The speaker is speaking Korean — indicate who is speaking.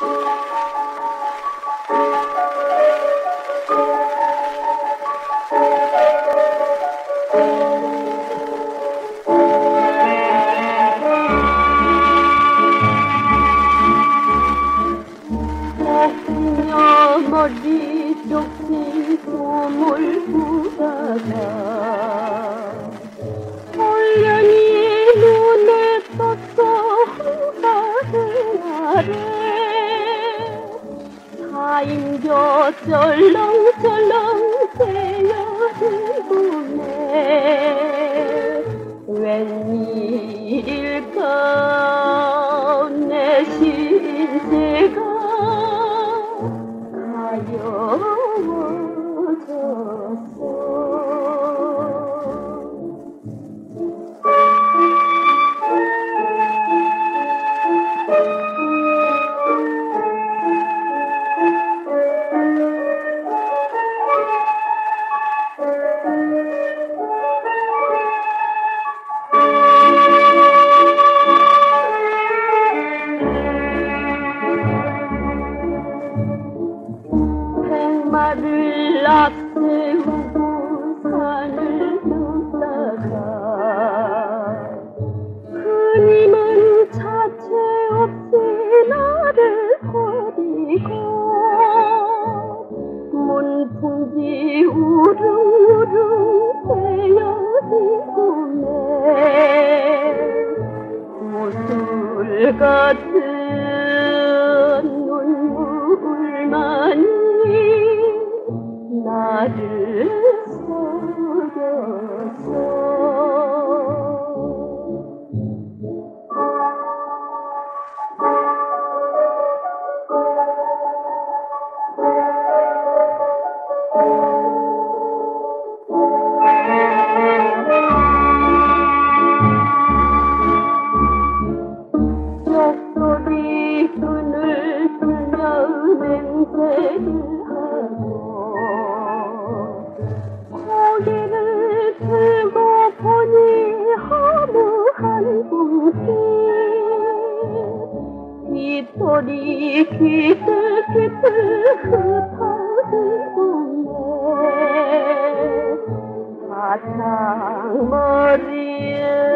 Speaker 1: 머릿속 빈소물 부다가 홀연히 눈에 떴어 한가득 아래 사임겨 쩔렁쩔렁 새어들고네 웬일일까 내 신세가 말을 앞세우고 산을 넘다가 그님은 자체 없이 나를 버리고 문풍지 우릉우릉 새어지고네 모술 같은 눈물만이 나를 속였어. 목소리 끈을 들려 맹세를 고개를 들고 보니 허무한 분길 빗소리 기슬기슬 흩어지고네 바탕머리에